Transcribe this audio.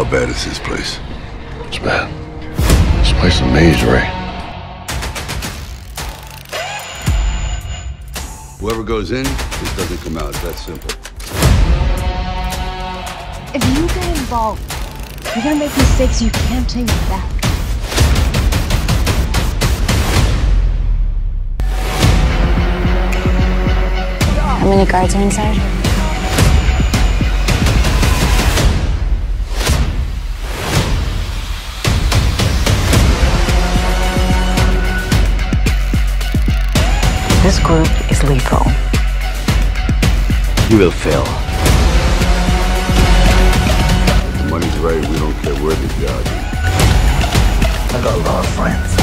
How bad is this place? It's bad. This place is a maze, Ray. Whoever goes in, just doesn't come out. It's that simple. If you get involved, you're gonna make mistakes you can't take back. How many guards are inside? This group is lethal. You will fail. If the money's right, we don't care where the job is. I got a lot of friends.